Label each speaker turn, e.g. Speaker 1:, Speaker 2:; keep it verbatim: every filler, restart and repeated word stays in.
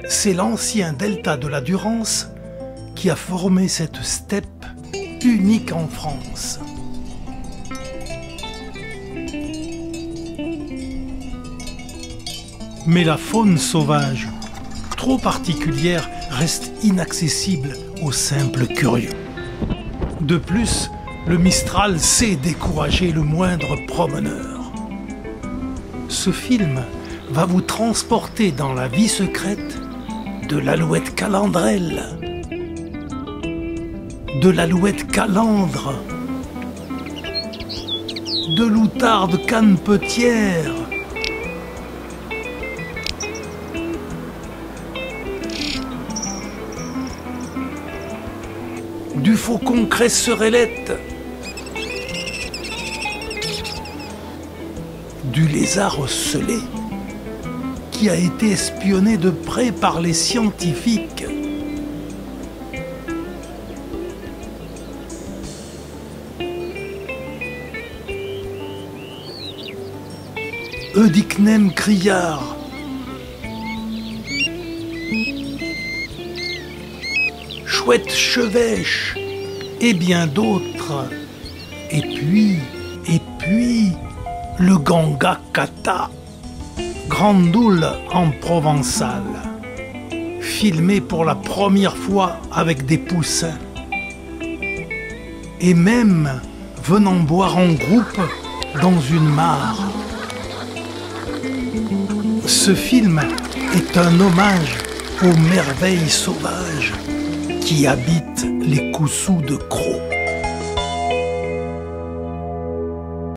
Speaker 1: C'est l'ancien delta de la Durance qui a formé cette steppe unique en France. Mais la faune sauvage, trop particulière, reste inaccessible aux simples curieux. De plus, le Mistral sait décourager le moindre promeneur. Ce film va vous transporter dans la vie secrète de l'alouette calandrelle, de l'alouette calandre, de l'outarde canepetière, du faucon cresserellette, du lézard ocellé qui a été espionné de près par les scientifiques. Eudicnem criard, chouette chevêche et bien d'autres. Et puis, et puis, le ganga kata, grandoule en provençal, filmé pour la première fois avec des poussins. Et même venant boire en groupe dans une mare. Ce film est un hommage aux merveilles sauvages qui habitent les coussous de Cros.